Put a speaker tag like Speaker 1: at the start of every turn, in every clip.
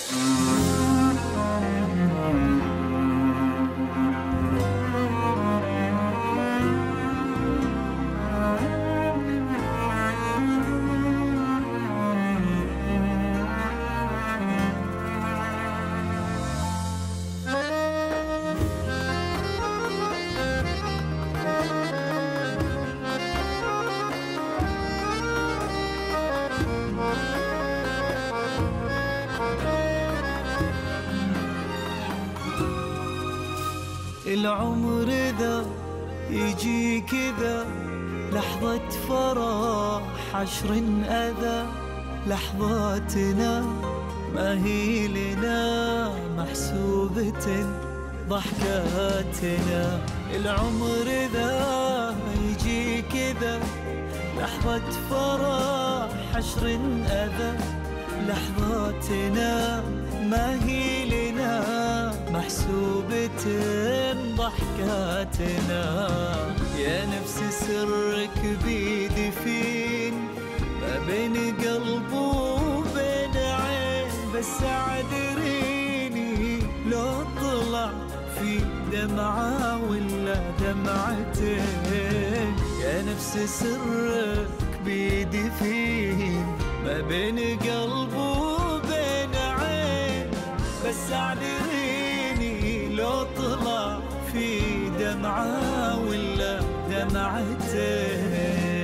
Speaker 1: العمر ذا يجي كذا، لحظة فرح عشر أذى، لحظاتنا ما هي لنا محسوبة ضحكاتنا. العمر ذا يجي كذا، لحظة فرح عشر أذى، لحظاتنا ما هي لنا محسوبة ضحكاتنا. يا نفس سرك بيدي فين، ما بين قلب وبين عين، بس عذريني لو طلع في دمعة ولا دمعتين. يا نفس سرك بيدي فين، ما بين قلب وبين عين، بس عذريني لو طلع في دمعة ولا دمعتين.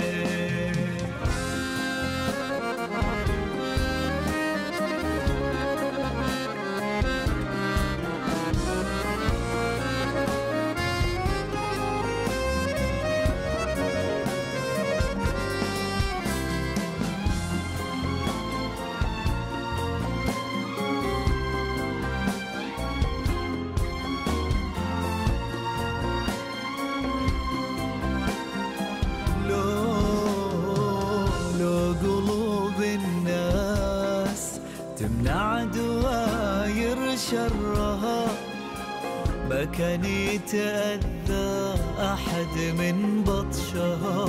Speaker 1: تمنع دواير شرها، ما كان يتأذى أحد من بطشها.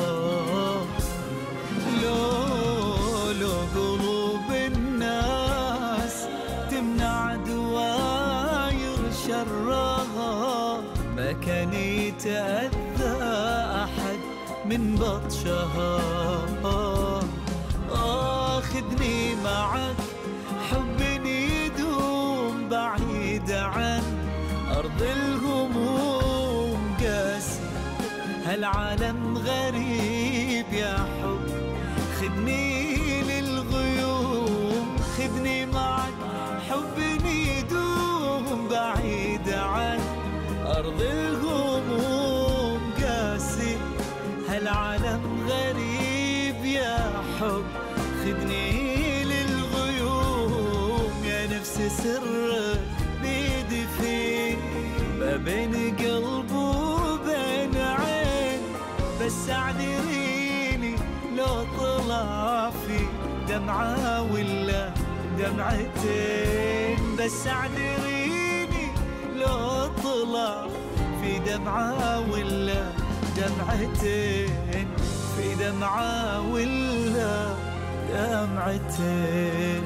Speaker 1: لو قلوب الناس تمنع دواير شرها، ما كان يتأذى أحد من بطشها. خذني معك حب يدوم بعيد عن أرض الهموم، قاسي هالعالم غريب يا حب، خذني للغيوم. خذني معك حب يدوم بعيد عن أرض الهموم، قاسي هالعالم غريب يا حب، خذني سرك بيدي فين، ما بين قلب وبين عين، بس اعذريني لو طلع في دمعة ولا دمعتين. بس اعذريني لو طلع في دمعة ولا دمعتين، في دمعة ولا دمعتين.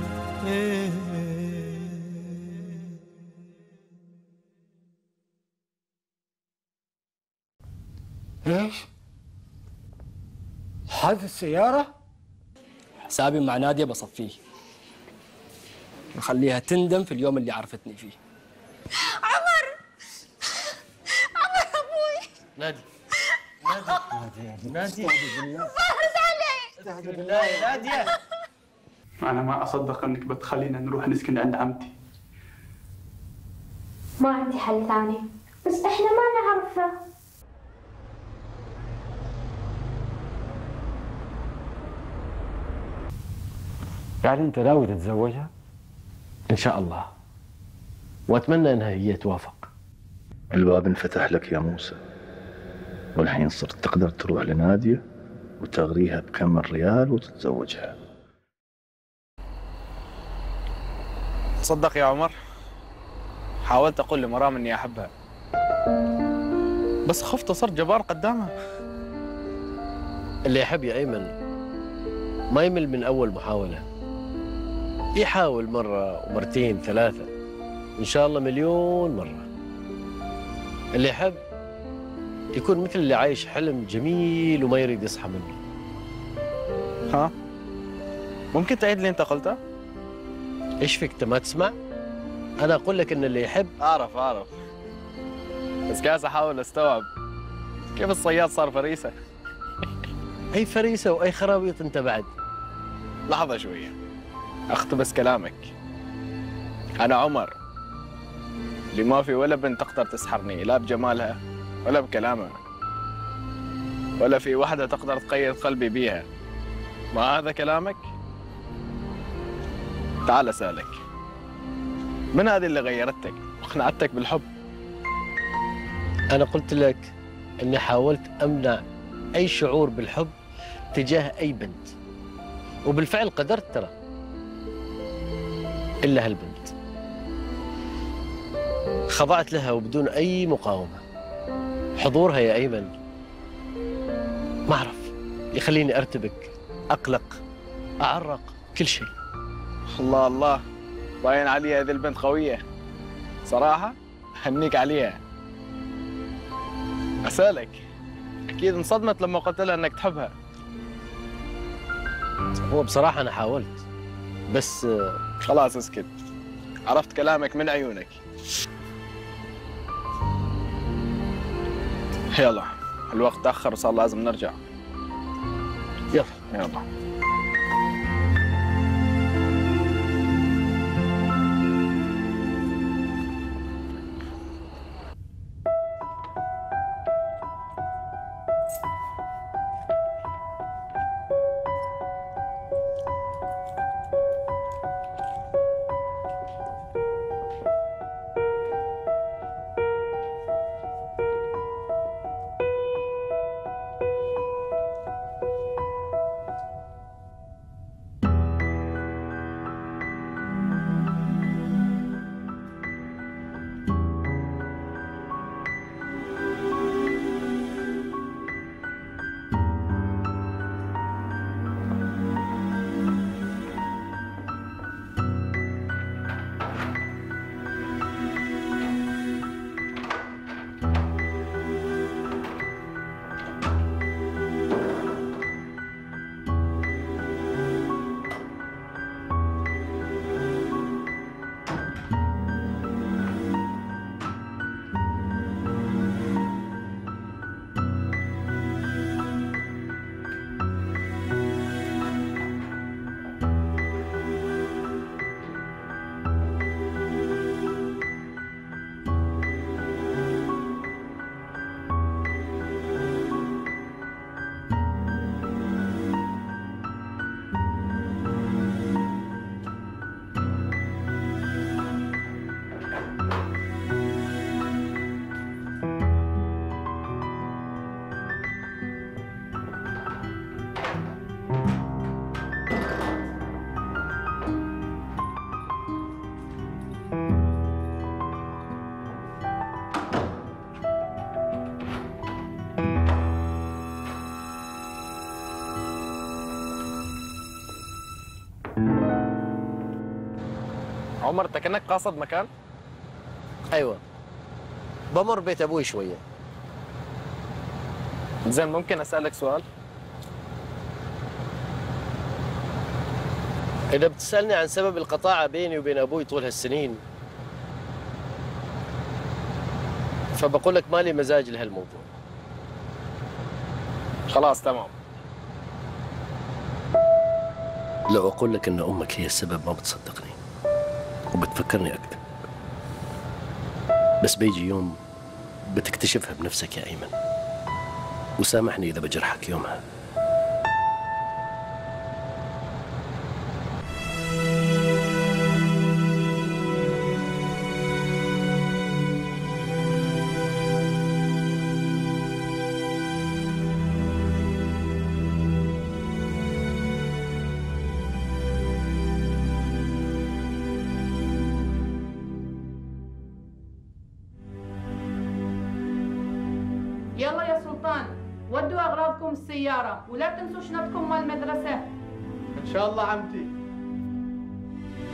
Speaker 2: ايش؟ حادث السيارة؟
Speaker 3: حسابي مع نادية بصفيه، نخليها تندم في اليوم اللي عرفتني فيه.
Speaker 4: عمر ابوي.
Speaker 3: نادي
Speaker 4: فارس علي.
Speaker 3: استهدي بالله يا نادية.
Speaker 5: أنا ما أصدق إنك بتخلينا نروح نسكن عند عمتي.
Speaker 4: ما عندي حل ثاني، بس إحنا ما نعرفه.
Speaker 2: يعني أنت ناوي تتزوجها؟
Speaker 6: إن شاء الله، وأتمنى إنها هي توافق.
Speaker 7: الباب انفتح لك يا موسى، والحين صرت تقدر تروح لنادية وتغريها بكم ريال وتتزوجها.
Speaker 8: تصدق يا عمر، حاولت أقول لمرام إني أحبها، بس خفت أصير جبار قدامها.
Speaker 6: اللي يحب يا أيمن ما يمل من أول محاولة. يحاول مرة ومرتين ثلاثة، إن شاء الله مليون مرة. اللي يحب يكون مثل اللي عايش حلم جميل وما يريد يصحى منه.
Speaker 8: ها؟ ممكن تعيد اللي انت قلته؟
Speaker 6: ايش فيك انت ما تسمع؟ أنا أقول لك إن اللي يحب.
Speaker 8: أعرف بس قاعد أحاول أستوعب كيف الصياد صار فريسة.
Speaker 6: أي فريسة وأي خرابيط أنت بعد.
Speaker 8: لحظة شوية أقتبس كلامك. أنا عمر اللي ما في ولا بنت تقدر تسحرني، لا بجمالها ولا بكلامها، ولا في واحدة تقدر تقيد قلبي بيها. ما هذا كلامك؟ تعال أسألك، من هذه اللي غيرتك وقنعتك بالحب؟
Speaker 6: أنا قلت لك إني حاولت أمنع أي شعور بالحب تجاه أي بنت، وبالفعل قدرت ترى، إلا هالبنت خضعت لها وبدون أي مقاومة. حضورها يا أيمن ما أعرف يخليني أرتبك، أقلق، أعرق، كل شيء.
Speaker 8: الله باين عليها هذه البنت قوية صراحة، هنيك عليها. أسألك، أكيد انصدمت لما قلت لها إنك تحبها.
Speaker 6: هو بصراحة أنا حاولت بس
Speaker 8: خلاص اسكت، عرفت كلامك من عيونك. يلا الوقت تأخر وصار لازم نرجع. يلا عمر، انت كأنك قاصد مكان؟
Speaker 6: أيوة، بمر بيت أبوي شوية.
Speaker 8: زين، ممكن أسألك سؤال؟
Speaker 6: إذا بتسألني عن سبب القطاعة بيني وبين أبوي طول هالسنين فبقول لك مالي مزاج لهالموضوع.
Speaker 8: خلاص تمام.
Speaker 6: لو أقول لك إن أمك هي السبب ما بتصدقني وبتفكرني أكذب، بس بيجي يوم بتكتشفها بنفسك يا أيمن، وسامحني إذا بجرحك يومها.
Speaker 9: يلا يا سلطان، ودوا أغراضكم السيارة ولا تنسوا شنطكم مال المدرسة.
Speaker 5: إن شاء الله عمتي.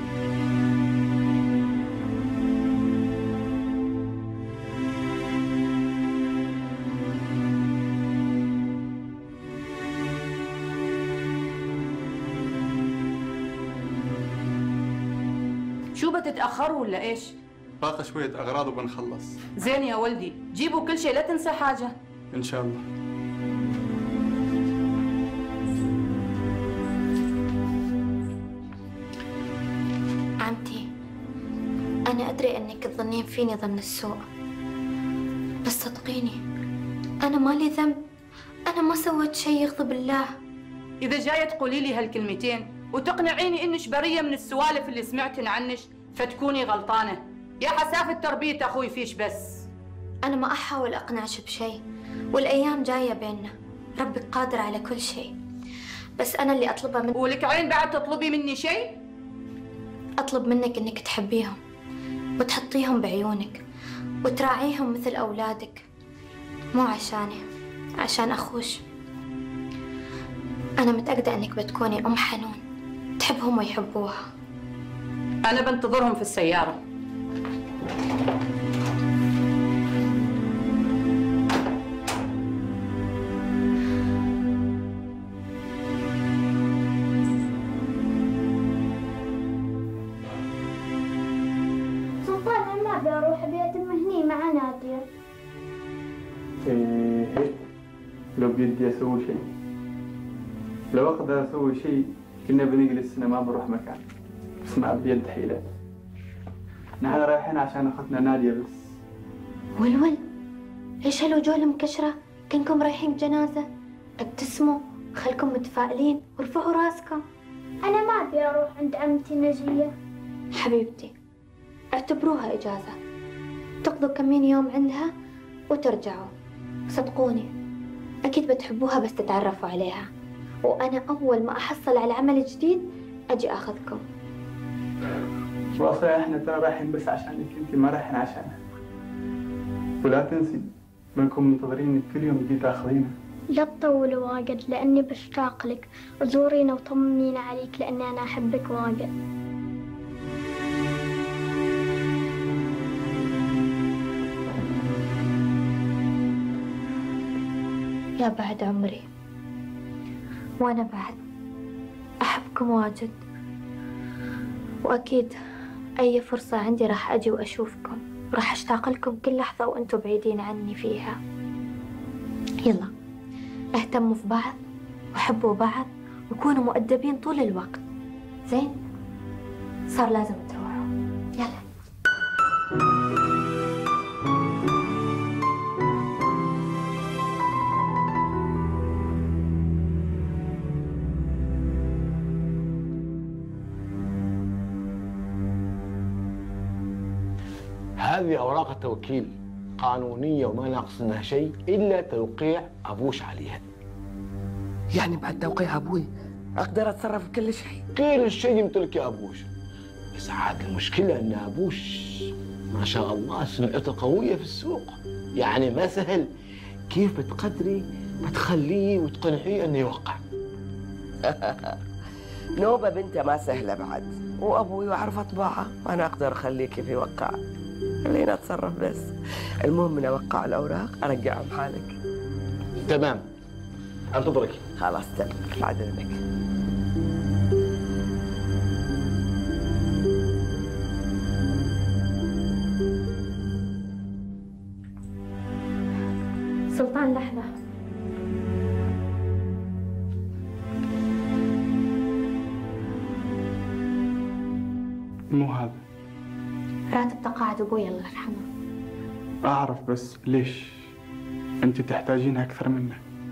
Speaker 9: شو بتتأخروا ولا إيش؟
Speaker 5: باقي شوية أغراض وبنخلص.
Speaker 9: زين يا ولدي، جيبوا كل شيء لا تنسى حاجة.
Speaker 5: إن شاء الله.
Speaker 4: عمتي، أنا أدري أنك تظنين فيني ظن السوء، بس صدقيني أنا مالي ذنب، أنا ما سويت شيء يغضب الله.
Speaker 9: إذا جاية تقولي لي هالكلمتين وتقنعيني إنش برية من السوالف اللي سمعتن عنش فتكوني غلطانة. يا حسافة تربية أخوي فيش بس.
Speaker 4: أنا ما أحاول أقنعش بشيء، والأيام جاية بيننا، ربك قادر على كل شيء، بس أنا اللي أطلبه منك.
Speaker 9: ولك عين بعد تطلبي مني شيء؟
Speaker 4: أطلب منك إنك تحبيهم وتحطيهم بعيونك وتراعيهم مثل أولادك، مو عشاني، عشان أخوش. أنا متأكدة إنك بتكوني أم حنون تحبهم ويحبوها.
Speaker 9: أنا بنتظرهم في السيارة.
Speaker 4: سلطان أنا ما أبي أروح، أبي أتم هني مع نادية.
Speaker 5: إيه، لو بيدي أسوي شيء، لو أقدر أسوي شيء كنا بنجلس هنا ما بنروح مكان، بس ما بيد حيلة. نحن رايحين عشان أخذنا نادية بس.
Speaker 4: ولول، إيش هالوجوه المكشرة؟ كنكم رايحين بجنازة؟ ابتسموا، خلكم متفائلين وارفعوا راسكم. أنا ما أبي أروح عند عمتي نجية. حبيبتي، اعتبروها إجازة، تقضوا كمين يوم عندها وترجعوا. صدقوني أكيد بتحبوها بس تتعرفوا عليها، وأنا أول ما أحصل على عمل جديد أجي أخذكم.
Speaker 5: واصلا احنا ترى رايحين بس عشانك انت، ما رايحين عشانها. ولا تنسي بنكون منتظرينك كل يوم تجي تاخذينا.
Speaker 4: لا تطولوا واجد لأني بشتاق لك، وزورينا وطمنينا عليك لأني أنا أحبك واجد. يا بعد عمري، وأنا بعد أحبكم واجد، وأكيد أي فرصة عندي راح أجي وأشوفكم، راح أشتاق لكم كل لحظة وأنتم بعيدين عني فيها. يلا اهتموا في بعض وحبوا بعض وكونوا مؤدبين طول الوقت. زين؟ صار لازم تروحوا، يلا.
Speaker 2: هذه أوراق التوكيل قانونية وما ناقص منها شيء إلا توقيع أبوش عليها.
Speaker 10: يعني بعد توقيع أبوي أقدر أتصرف بكل شيء؟
Speaker 2: كل شيء يمتلك أبوش، بس عاد المشكلة أن أبوش ما شاء الله سمعته قوية في السوق، يعني ما سهل. كيف بتقدري بتخليه وتقنعيه أنه يوقع؟
Speaker 10: نوبة بنته ما سهلة بعد، وأبوي يعرف طباعه، وأنا أقدر أخليه كيف يوقع. خلينا أتصرف بس، المهم من أوقع الأوراق أرجعهم حالك.
Speaker 2: تمام، أنتظرك.
Speaker 10: خلاص تمام، بعد إذنك.
Speaker 4: سلطان لحظة.
Speaker 5: مو هذا.
Speaker 4: راتب تقاعد أبوي الله يرحمه.
Speaker 5: أعرف، بس ليش؟ أنت تحتاجينها أكثر منه.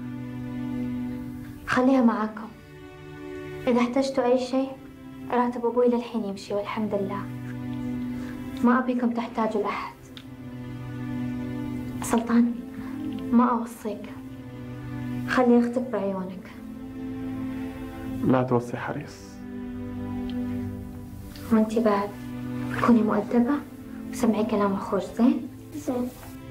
Speaker 4: خليها معاكم، إذا احتجتوا أي شيء راتب أبوي للحين يمشي والحمد لله. ما أبيكم تحتاجوا لأحد. سلطان، ما أوصيك، خلي أختك بعيونك.
Speaker 5: لا توصي حريص.
Speaker 4: وأنتي بعد كوني مؤدبة وسمعي كلام أخوش. زين؟ زين.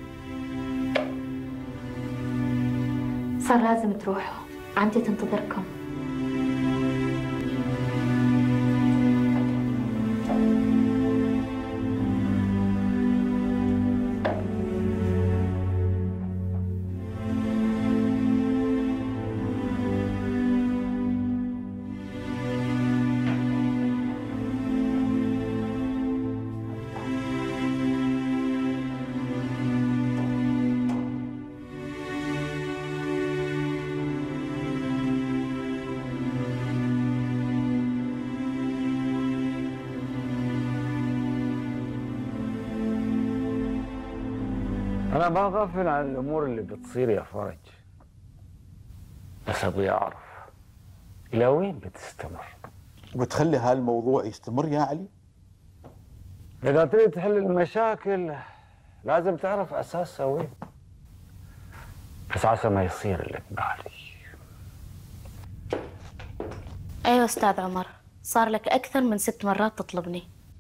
Speaker 4: صار لازم تروحوا، عمتي تنتظركم.
Speaker 11: أنا ما غافل عن الأمور اللي بتصير يا فرج، بس أبغى أعرف إلى وين بتستمر؟
Speaker 12: وبتخلي هالموضوع يستمر يا علي؟
Speaker 11: إذا تريد تحل المشاكل لازم تعرف أساسها وين، بس عسى ما يصير اللي ببالي.
Speaker 13: أيوة أستاذ عمر، صار لك أكثر من 6 مرات تطلبني.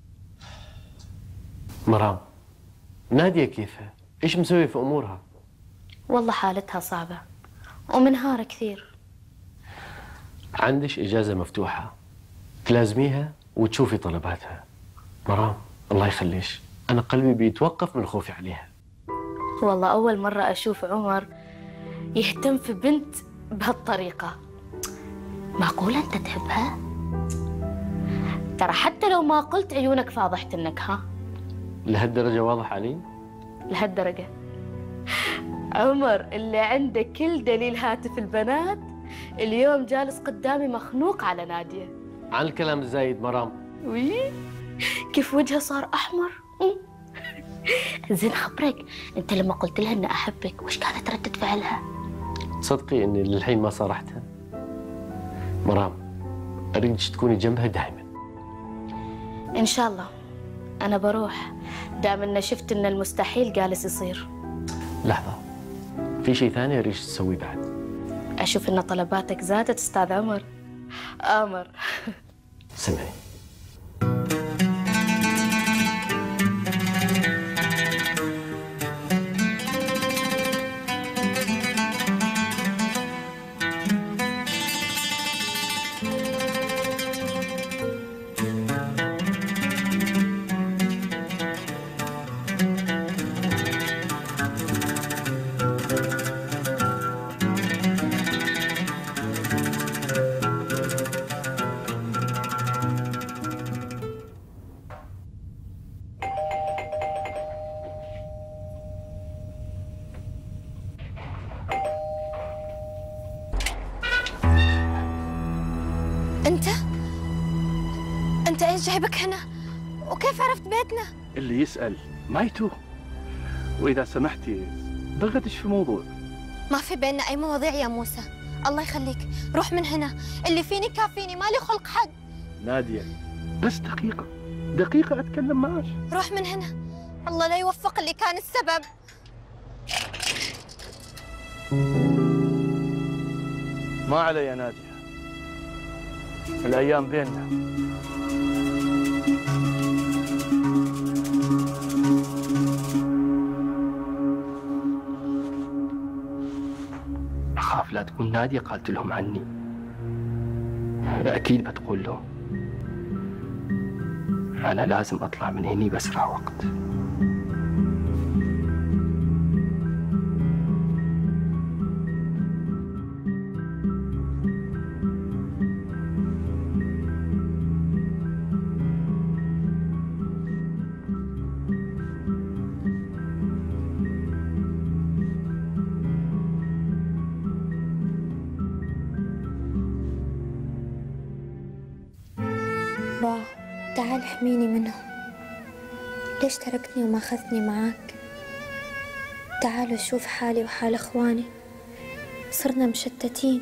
Speaker 6: مرام، نادية كيفها؟ إيش مسوي في أمورها؟
Speaker 13: والله حالتها صعبة ومنهارة كثير.
Speaker 6: عندش إجازة مفتوحة تلازميها وتشوفي طلباتها. مرام الله يخليش، أنا قلبي بيتوقف من خوفي عليها.
Speaker 13: والله أول مرة أشوف عمر يهتم في بنت بهالطريقة. معقولة أنت تحبها؟ ترى حتى لو ما قلت عيونك فاضحت إنك ها؟
Speaker 6: لهالدرجة واضح علي؟
Speaker 13: لهالدرجة. عمر اللي عنده كل دليل هاتف البنات اليوم جالس قدامي مخنوق على نادية.
Speaker 6: عن الكلام الزايد مرام.
Speaker 13: وي كيف وجهه صار أحمر. زين خبرك، أنت لما قلت لها إن أحبك وش كانت ردة فعلها؟
Speaker 6: صدقي إني للحين ما صارحتها. مرام أريدك تكوني جنبها دائما.
Speaker 13: إن شاء الله. أنا بروح دام إن شفت إن المستحيل جالس يصير.
Speaker 6: لحظة، في شيء ثاني أريدك تسويه بعد.
Speaker 13: أشوف إن طلباتك زادت أستاذ عمر. آمر.
Speaker 6: سمعي،
Speaker 14: أنت إيش جايبك هنا؟ وكيف عرفت بيتنا؟
Speaker 7: اللي يسأل ما يتوه. وإذا سمحتي بغدش في موضوع.
Speaker 14: ما في بيننا أي مواضيع يا موسى، الله يخليك روح من هنا، اللي فيني كافيني، مالي خلق حد.
Speaker 7: نادية بس دقيقة دقيقة أتكلم معاش.
Speaker 14: روح من هنا، الله لا يوفق اللي كان السبب.
Speaker 7: ما علي يا نادية، الأيام بيننا.
Speaker 3: أخاف لا تكون نادية قالت لهم عني. أكيد بتقول لهم. أنا لازم أطلع من هني بأسرع وقت.
Speaker 4: با تعال احميني منهم. ليش تركتني وما أخذتني معاك؟ تعال وشوف حالي وحال إخواني، صرنا مشتتين.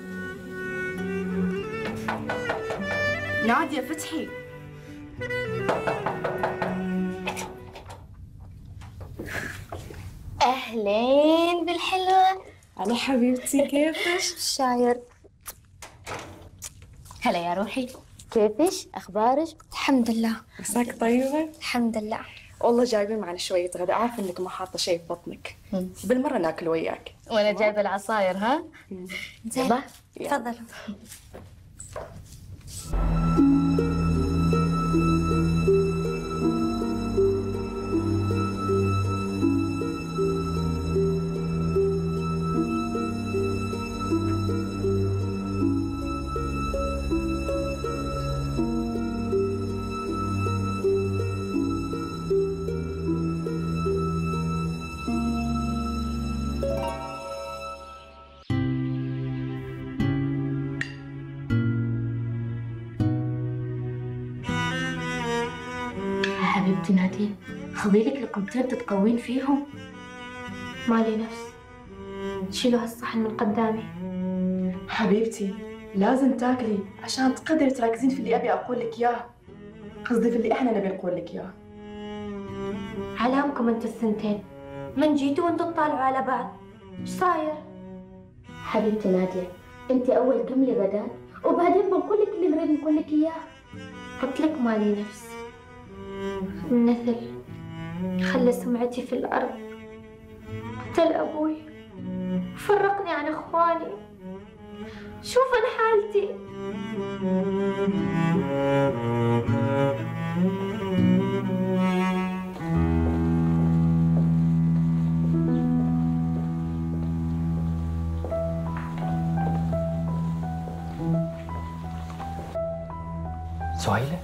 Speaker 9: نادية فتحي.
Speaker 4: أهلين بالحلوة.
Speaker 15: على حبيبتي كيفك؟
Speaker 4: شاير.
Speaker 13: هلا يا روحي، كيفش؟ أخبارك؟
Speaker 4: الحمد لله.
Speaker 15: عساك طيبة؟
Speaker 4: الحمد لله.
Speaker 15: والله جايبين معنا شوية غدا، عارفة إنك ما حاطة شيء في بطنك. بالمرة ناكل وياك.
Speaker 13: وأنا جايبة العصاير ها؟
Speaker 4: زين تفضل.
Speaker 13: حبيبتي نادية، خذي لك رقمتين تتقوين فيهم.
Speaker 4: مالي نفس. شيلوا هالصحن من قدامي.
Speaker 15: حبيبتي لازم تاكلي عشان تقدري تركزين في اللي ابي اقول لك اياه، قصدي في اللي احنا نبي نقول لك اياه.
Speaker 4: علامكم انتوا الثنتين، من جيتوا وانتوا تطالعوا على بعض. ايش صاير؟ حبيبتي نادية، انت اول كملي غداء وبعدين بنقول لك اللي نريد نقول لك اياه. قلت لك مالي نفس. النثل خلى سمعتي في الارض، قتل ابوي فرقني عن اخواني. شوف انا حالتي.
Speaker 3: سهيلة،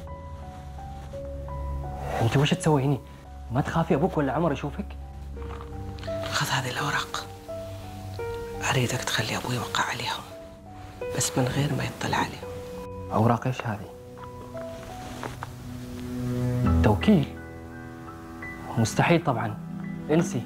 Speaker 3: انت وش تسوي هني؟ ما تخافي ابوك ولا عمر يشوفك؟
Speaker 10: خذ هذه الأوراق، أريدك تخلي أبوي يوقع عليهم بس من غير ما يطلع عليهم.
Speaker 3: اوراق ايش هذه؟ توكيل؟ مستحيل طبعا، انسي.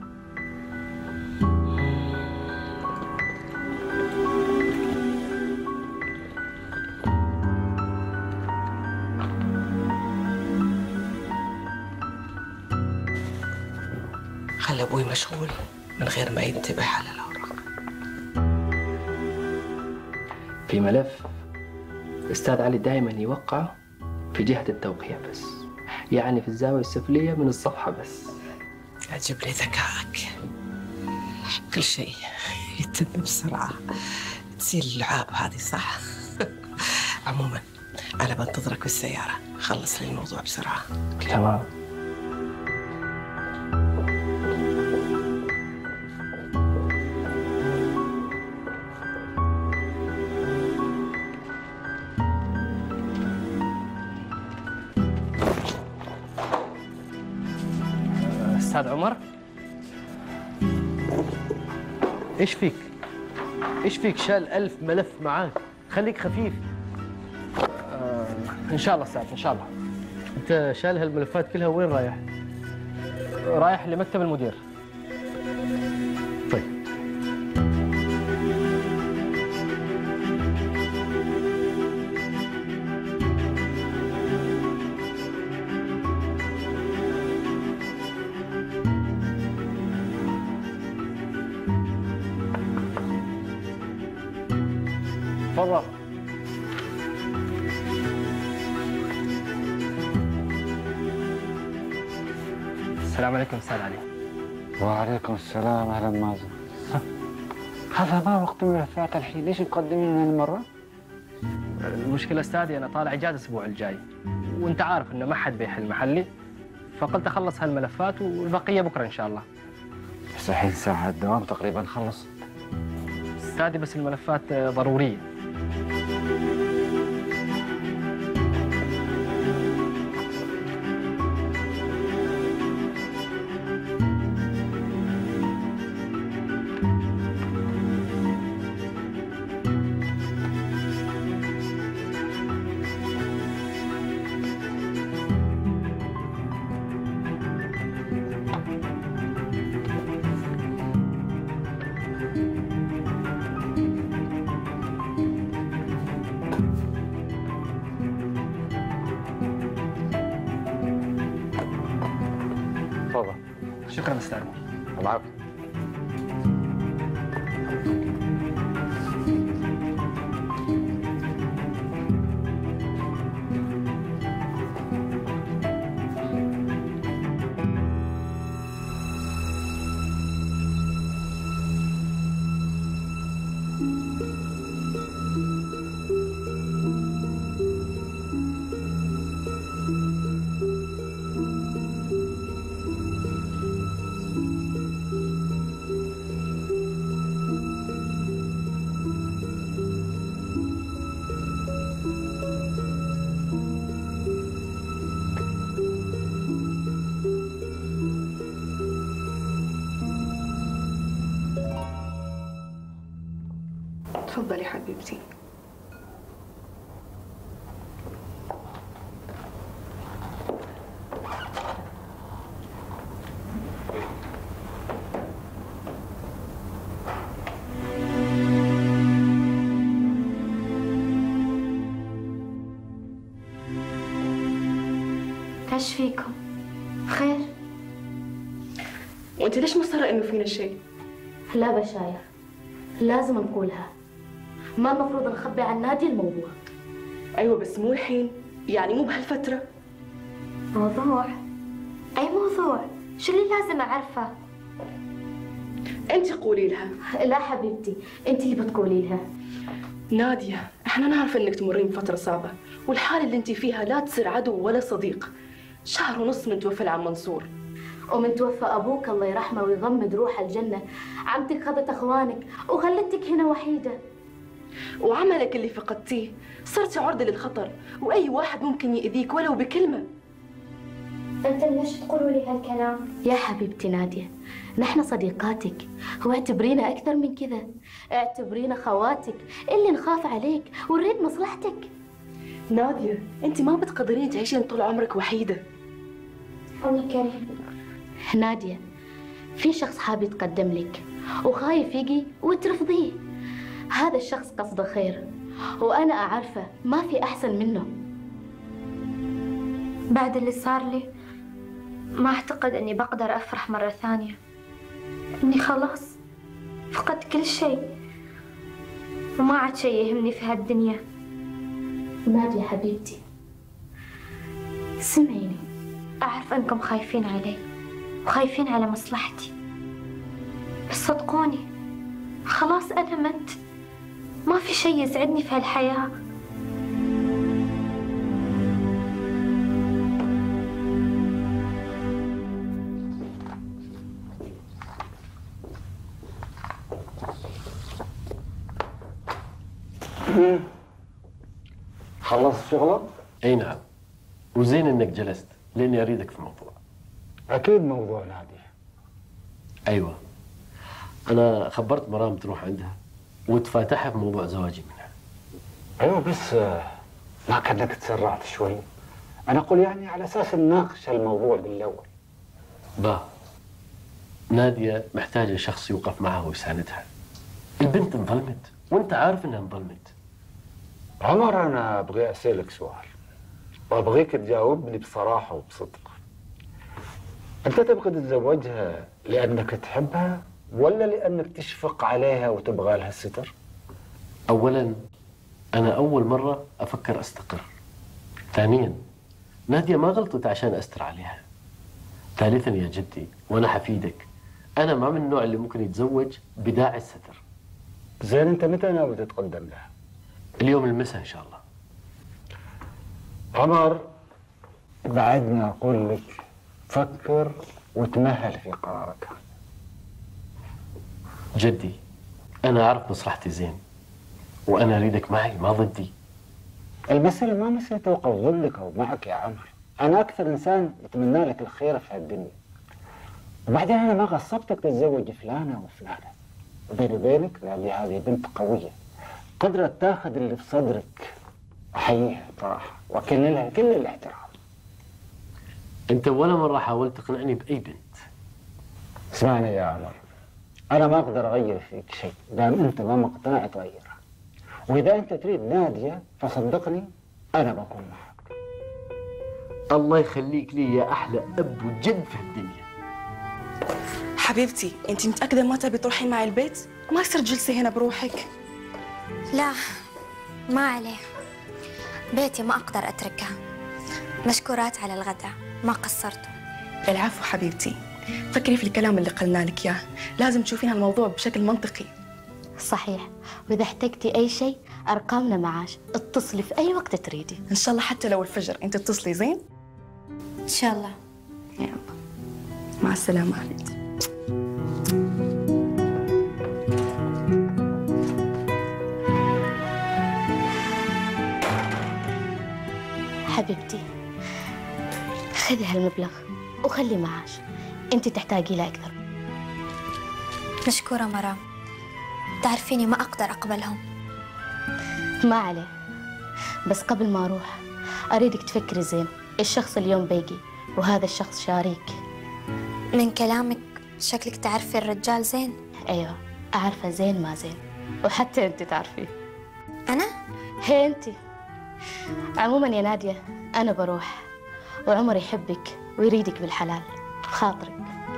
Speaker 10: خلي أبوي مشغول من غير ما ينتبه على الأوراق.
Speaker 3: في ملف الأستاذ علي دائما يوقع في جهة التوقيع بس، يعني في الزاوية السفلية من الصفحة بس.
Speaker 10: يعجب لي ذكائك، كل شيء يتم بسرعة، تصير اللعاب هذه صح؟ عموما أنا بنتظرك بالسيارة، خلص لي الموضوع بسرعة.
Speaker 3: تمام. أستاذ عمر،
Speaker 6: ايش فيك؟ ايش فيك؟ شال 1000 ملف معاك، خليك خفيف.
Speaker 3: إن شاء الله أستاذ، إن شاء الله.
Speaker 6: انت شال هالملفات كلها وين رايح؟
Speaker 3: رايح لمكتب المدير.
Speaker 6: طيب.
Speaker 3: تفضل. السلام عليكم أستاذ علي.
Speaker 11: وعليكم السلام، اهلا مازن. هذا ما وقت الملفات الحين، ليش مقدمين هالمرة؟
Speaker 3: المشكلة أستاذي أنا طالع إجازة الأسبوع الجاي، وأنت عارف إنه ما حد بيحل محلي، فقلت أخلص هالملفات والبقية بكرة إن شاء الله.
Speaker 11: بس الحين ساعة الدوام تقريبا خلص.
Speaker 3: أستاذي بس الملفات ضرورية.
Speaker 11: تفضل.
Speaker 3: شكرا أستاذ.
Speaker 11: العفو.
Speaker 15: تفضلي حبيبتي.
Speaker 4: ايش فيكم؟ خير؟
Speaker 15: وانت ليش مصرة انه فينا شيء؟
Speaker 13: لا بشاير، لازم نقولها. ما المفروض نخبي عن نادية الموضوع.
Speaker 15: ايوه بس مو الحين، يعني مو بهالفترة.
Speaker 4: موضوع؟ اي موضوع؟ شو اللي لازم اعرفه؟
Speaker 15: انت قولي لها.
Speaker 13: لا حبيبتي، انت اللي بتقولي لها.
Speaker 15: نادية، احنا نعرف انك تمرين بفترة صعبة، والحالة اللي انت فيها لا تصير عدو ولا صديق. شهر ونص من توفى العم منصور،
Speaker 13: ومن توفى ابوك الله يرحمه ويغمد روحه الجنة. عمتك خذت اخوانك وخلتك هنا وحيدة.
Speaker 15: وعملك اللي فقدتيه صرتي عرضة للخطر، واي واحد ممكن يأذيك ولو بكلمة.
Speaker 4: انت ليش تقولوا لي هالكلام؟
Speaker 13: يا حبيبتي نادية، نحن صديقاتك، واعتبرينا أكثر من كذا. اعتبرينا خواتك اللي نخاف عليك ونريد مصلحتك.
Speaker 15: نادية، انت ما بتقدرين تعيشين طول عمرك وحيدة.
Speaker 4: أمي كريم.
Speaker 13: نادية، في شخص حاب يتقدم لك وخايف يجي وترفضيه. هذا الشخص قصده خير، وأنا أعرفه ما في أحسن منه.
Speaker 4: بعد اللي صار لي ما أعتقد أني بقدر أفرح مرة ثانية. إني خلاص فقدت كل شيء وما عاد شيء يهمني في هالدنيا.
Speaker 13: نادية حبيبتي،
Speaker 4: سمعيني، أعرف أنكم خايفين علي وخايفين على مصلحتي، بس صدقوني خلاص أنا مت. ما في شيء يسعدني في هالحياة.
Speaker 11: خلصت شغلك؟
Speaker 6: اي نعم، وزين انك جلست لاني اريدك في موضوع.
Speaker 11: اكيد موضوع نادية.
Speaker 6: ايوه، انا خبرت مرام تروح عندها وتفاتحها في موضوع زواجي منها.
Speaker 11: ايوه بس ما كانك تسرعت شوي؟ انا اقول يعني على اساس نناقش الموضوع بالاول.
Speaker 6: نادية محتاجة شخص يوقف معها ويساندها. البنت انظلمت وانت عارف انها انظلمت.
Speaker 11: عمر، انا ابغى اسالك سؤال وابغيك تجاوبني بصراحة وبصدق. انت تبغى تتزوجها لانك تحبها ولا لانك تشفق عليها وتبغى لها الستر؟
Speaker 6: اولا انا اول مرة افكر استقر. ثانيا نادية ما غلطت عشان استر عليها. ثالثا يا جدي، وانا حفيدك، انا ما من النوع اللي ممكن يتزوج بداعي الستر.
Speaker 11: زين، انت متى ناوي تتقدم لها؟
Speaker 6: اليوم المساء ان شاء الله.
Speaker 11: عمر، بعدنا اقول لك فكر وتمهل في قرارك.
Speaker 6: جدي، انا اعرف مصلحتي زين وانا اريدك معي ما ضدي.
Speaker 11: المسألة ما مسألة توقف ضدك او معك يا عمر، انا اكثر انسان يتمنى لك الخير في هالدنيا. وبعدين انا ما غصبتك تتزوج فلانة وفلانة. بيني وبينك نادية هذه بنت قوية قدرت تاخذ اللي في صدرك. احييها صراحة واكن لها كل الاحترام.
Speaker 6: انت ولا مرة حاولت تقنعني باي بنت.
Speaker 11: اسمعني يا عمر، انا ما اقدر اغير فيك شيء دام انت ما مقتنع تغيرها. واذا انت تريد نادية فصدقني انا بكون معك.
Speaker 6: الله يخليك لي يا احلى اب وجد في الدنيا.
Speaker 15: حبيبتي، انت متأكدة ما تبي تروحي معي البيت؟ ما يصير جلسة هنا بروحك.
Speaker 14: لا ما عليه، بيتي ما أقدر أتركها. مشكورات على الغداء، ما قصرتوا.
Speaker 15: العفو حبيبتي، فكري في الكلام اللي قلنا لك إياه، لازم تشوفين هالموضوع بشكل منطقي.
Speaker 13: صحيح، وإذا احتجتي أي شيء أرقامنا معاش، اتصلي في أي وقت تريدي.
Speaker 15: إن شاء الله حتى لو الفجر أنت اتصلي. زين؟
Speaker 14: إن شاء الله.
Speaker 15: يلا مع السلامة حبيبتي.
Speaker 13: حبيبتي، خذي هالمبلغ وخلي معاش، انت تحتاجي له اكثر.
Speaker 14: مشكورة مرام، تعرفيني ما أقدر أقبلهم.
Speaker 13: ما عليه، بس قبل ما أروح أريدك تفكري زين. الشخص اليوم بيجي وهذا الشخص شاريك.
Speaker 14: من كلامك شكلك تعرفي الرجال زين.
Speaker 13: أيوة أعرفه زين ما زين، وحتى أنت تعرفيه.
Speaker 14: أنا؟
Speaker 13: هي أنت. عموما يا نادية، أنا بروح وعمر يحبك ويريدك بالحلال بخاطرك.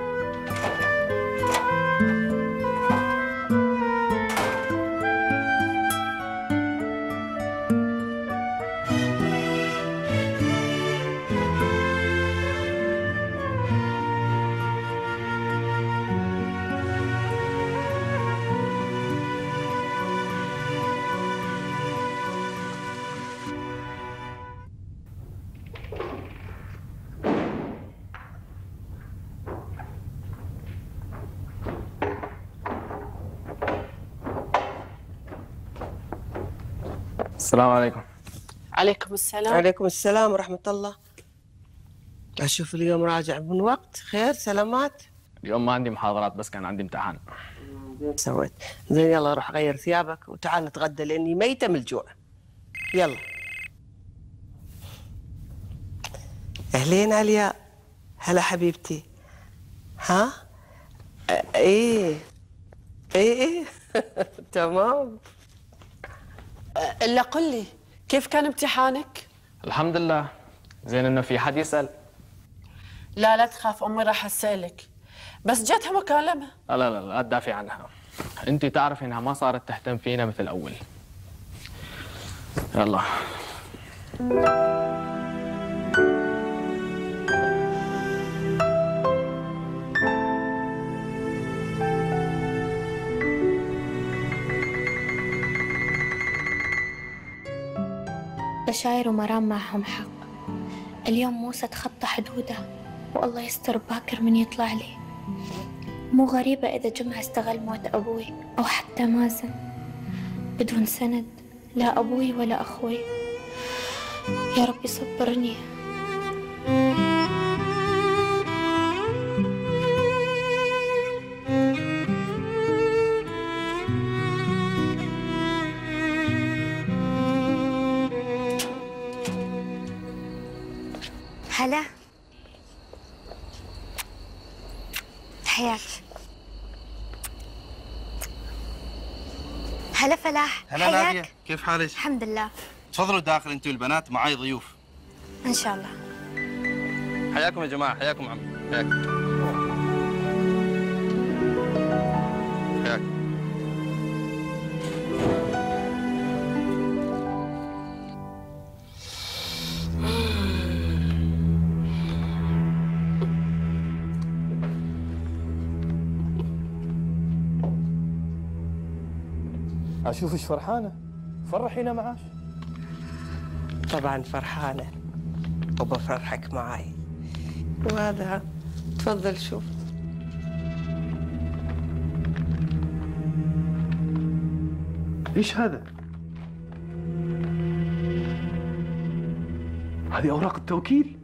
Speaker 8: السلام عليكم.
Speaker 10: عليكم السلام. عليكم السلام ورحمة الله. أشوف اليوم راجع من وقت. خير؟ سلامات؟
Speaker 8: اليوم ما عندي محاضرات، بس كان عندي امتحان.
Speaker 10: سويت زين. يلا روح غير ثيابك وتعال نتغدى لأني ميتة من الجوع. يلا. أهلين علياء. هلا حبيبتي. ها؟ إيه تمام.
Speaker 16: إلا قل لي كيف كان امتحانك؟
Speaker 8: الحمد لله. زين انه في حد يسأل؟
Speaker 16: لا تخاف، أمي راح أسألك، بس جاتها مكالمة.
Speaker 8: لا تدافعي عنها. انت تعرفي انها ما صارت تهتم فينا مثل اول. يلا.
Speaker 4: بشاير ومرام معهم حق. اليوم موسى تخطى حدوده، والله يستر باكر من يطلع لي. مو غريبة إذا جمعة استغل موت أبوي أو حتى مازن بدون سند، لا أبوي ولا أخوي. يا رب يصبرني.
Speaker 14: هلا حياك. هلا فلاح.
Speaker 17: هلا نادية، كيف حالك؟
Speaker 14: الحمد لله.
Speaker 17: تفضلوا داخل انتوا البنات، معاي ضيوف.
Speaker 14: ان شاء الله.
Speaker 17: حياكم يا جماعة، حياكم عمي، حياك. حياك.
Speaker 18: أشوفش فرحانة، فرحينا معاش.
Speaker 10: طبعا فرحانة وبفرحك معاي. وهذا تفضل شوف.
Speaker 18: إيش هذا؟ هذه أوراق التوكيل؟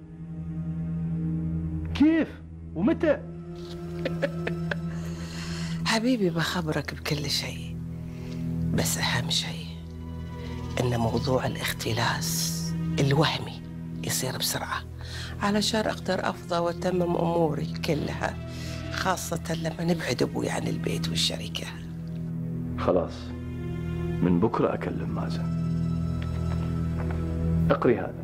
Speaker 18: كيف؟ ومتى؟
Speaker 10: حبيبي بخبرك بكل شيء، بس أهم شيء إن موضوع الاختلاس الوهمي يصير بسرعة علشان أقدر أفضى وأتمم أموري كلها، خاصة لما نبعد أبوي عن البيت والشركة.
Speaker 7: خلاص، من بكرة أكلم مازن. اقري هذا.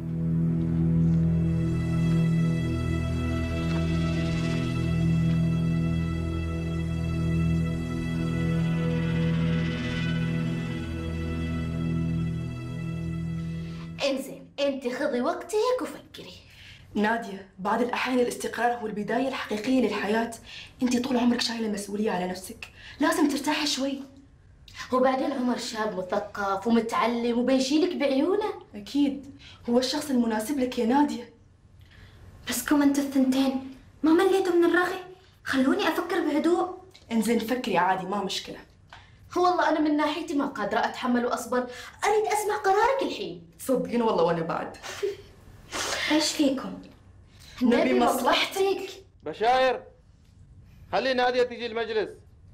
Speaker 13: انزين، انت خذي وقتك وفكري.
Speaker 15: نادية، بعض الأحيان الاستقرار هو البداية الحقيقية للحياة. أنت طول عمرك شايلة مسؤولية على نفسك، لازم ترتاحي شوي.
Speaker 13: وبعدين عمر شاب مثقف ومتعلم وبيشيلك بعيونه.
Speaker 15: أكيد هو الشخص المناسب لك يا نادية.
Speaker 4: بسكم انتوا الثنتين، ما مليتوا من الرغي؟ خلوني أفكر بهدوء.
Speaker 15: انزين فكري عادي، ما مشكلة.
Speaker 13: والله أنا من ناحيتي ما قادرة أتحمل وأصبر، أريد أسمع قرارك الحين.
Speaker 15: صدقين والله وأنا بعد.
Speaker 4: ايش فيكم؟
Speaker 15: نبي مصلحتك.
Speaker 17: بشاير، خلي نادية تيجي المجلس.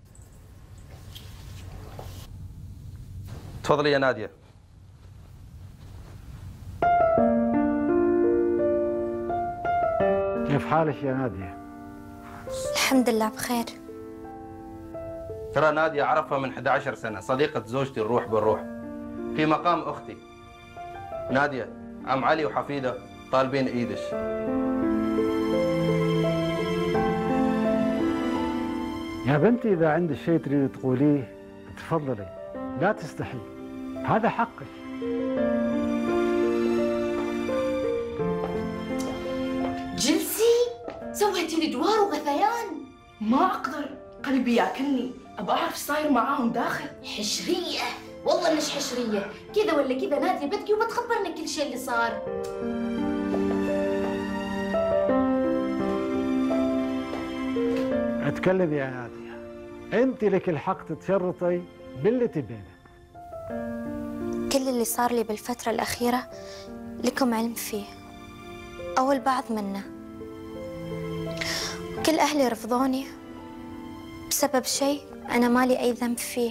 Speaker 17: تفضلي يا نادية.
Speaker 11: كيف حالك يا نادية؟
Speaker 14: الحمد لله بخير.
Speaker 17: ترى نادية أعرفها من 11 سنة، صديقة زوجتي الروح بالروح، في مقام أختي. نادية، عم علي وحفيدة طالبين ايدش.
Speaker 11: يا بنتي إذا عندك شيء تريد تقوليه تفضلي، لا تستحي، هذا حقك.
Speaker 15: جلسي سويتي لي دوار وغثيان. ما أقدر، قلبي ياكلني، أبى أعرف ايش صاير معاهم داخل.
Speaker 13: حشرية، والله انش حشرية، كذا ولا كذا نادية بتجي وبتخبرنا كل شيء اللي صار.
Speaker 11: اتكلم يا نادية، انت لك الحق تتشرطي باللي تبينه.
Speaker 14: كل اللي صار لي بالفترة الأخيرة لكم علم فيه أو البعض منه. كل أهلي رفضوني بسبب شيء أنا مالي أي ذنب فيه.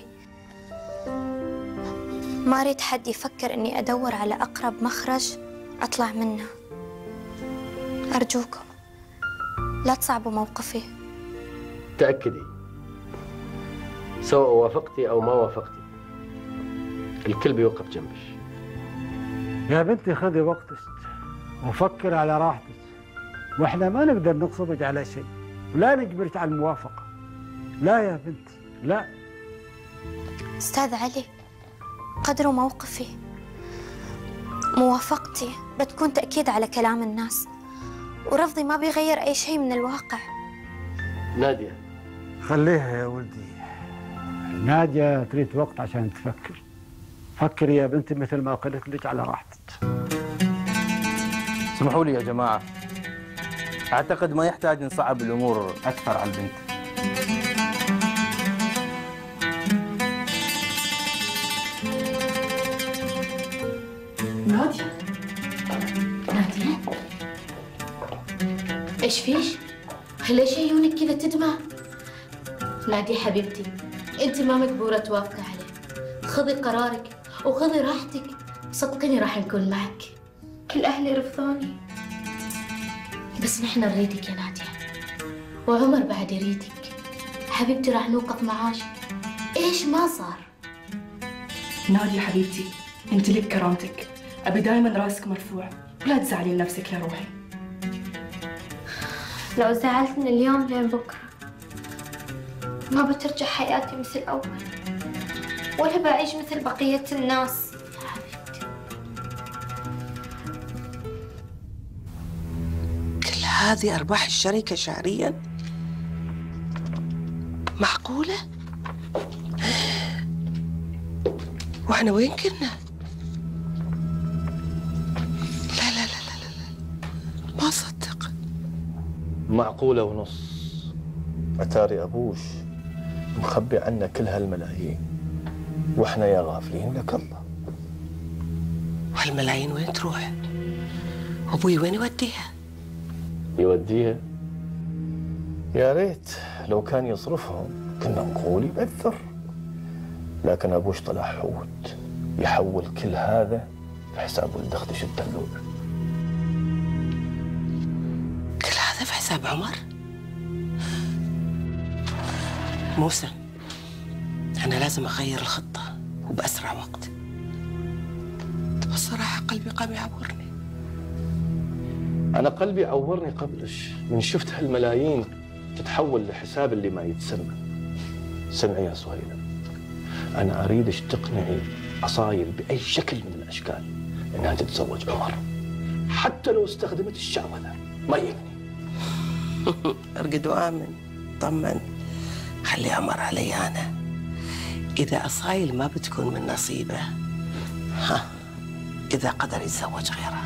Speaker 14: ما أريد حد يفكر إني أدور على أقرب مخرج أطلع منه. أرجوكم لا تصعبوا موقفي.
Speaker 6: تأكدي سواء وافقتي أو ما وافقتي الكل بيوقف جنبك.
Speaker 11: يا بنتي خذي وقتك وفكر على راحتك، واحنا ما نقدر نغصبك على شيء ولا نجبرك على الموافقة. لا يا بنتي لا.
Speaker 14: أستاذ علي قدروا موقفي، موافقتي بتكون تأكيد على كلام الناس، ورفضي ما بيغير أي شيء من الواقع.
Speaker 6: نادية
Speaker 11: خليها يا ولدي، نادية تريد وقت عشان تفكر. فكري يا بنتي مثل ما قلت لك على راحتك.
Speaker 17: اسمحوا لي يا جماعة، أعتقد ما يحتاج نصعب الأمور أكثر على البنت.
Speaker 15: نادية
Speaker 13: نادية ايش فيش؟ ليش عيونك كذا تدمع؟ نادية حبيبتي، انت ما مجبورة توافقي عليه، خذي قرارك وخذي راحتك، صدقيني راح نكون معك.
Speaker 14: كل أهلي رفضوني،
Speaker 13: بس نحن نريدك يا نادية، وعمر بعد يريدك. حبيبتي راح نوقف معاش ايش ما صار.
Speaker 15: نادية حبيبتي، انت لك كرامتك، ابي دائما راسك مرفوع، ولا تزعلين نفسك يا روحي.
Speaker 14: لو زعلت من اليوم لين بكرة ما بترجع حياتي مثل أول، ولا بعيش مثل بقية الناس.
Speaker 10: كل هذه أرباح الشركة شهرياً؟ معقولة؟ وإحنا وين كنا؟ لا لا لا لا لا، ما أصدق.
Speaker 7: معقولة ونص. أتاري أبوش مخبي عنا كل هالملايين، وإحنا يا غافلين لك الله.
Speaker 10: وهالملايين وين تروح؟ أبوي وين يوديها؟
Speaker 6: يوديها؟
Speaker 7: يا ريت لو كان يصرفهم كنا نقول يبذر، لكن أبوش طلع حوت يحول كل هذا في حساب ولد أختش الدلوع.
Speaker 10: كل هذا في حساب عمر؟ موسى، أنا لازم أغير الخطة وبأسرع وقت. بصراحة قلبي قام يعورني.
Speaker 6: أنا قلبي عورني قبلش من شفت هالملايين تتحول لحساب اللي ما يتسمى. سمعي يا سهيلة، أنا أريدش تقنعي أصايل بأي شكل من الأشكال إنها تتزوج عمر، حتى لو استخدمت الشعوذة ما يهمني.
Speaker 10: ارقد وآمن، طمن، خلي عمر علي أنا. إذا أصايل ما بتكون من نصيبه، ها، إذا قدر يتزوج غيرها.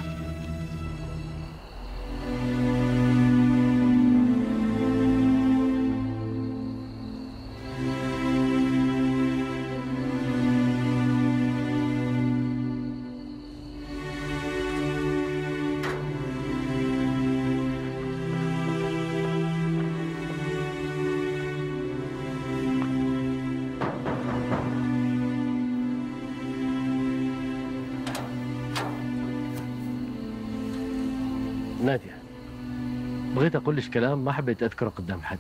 Speaker 6: نادية، بغيت أقول لك كلام ما حبيت أذكره قدام حد.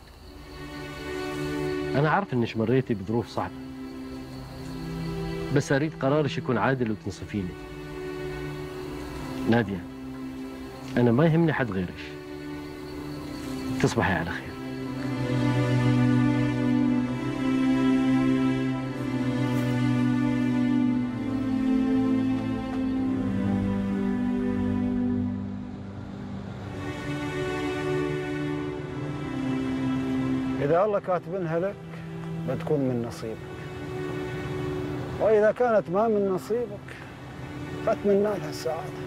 Speaker 6: أنا عارف إنك مريتي بظروف صعبة، بس أريد قرارك يكون عادل وتنصفيني. نادية، أنا ما يهمني حد غيرك. تصبحي على خير.
Speaker 19: إذا الله كاتبنها لك بتكون من نصيبك، وإذا كانت ما من نصيبك فأتمنى لها السعادة.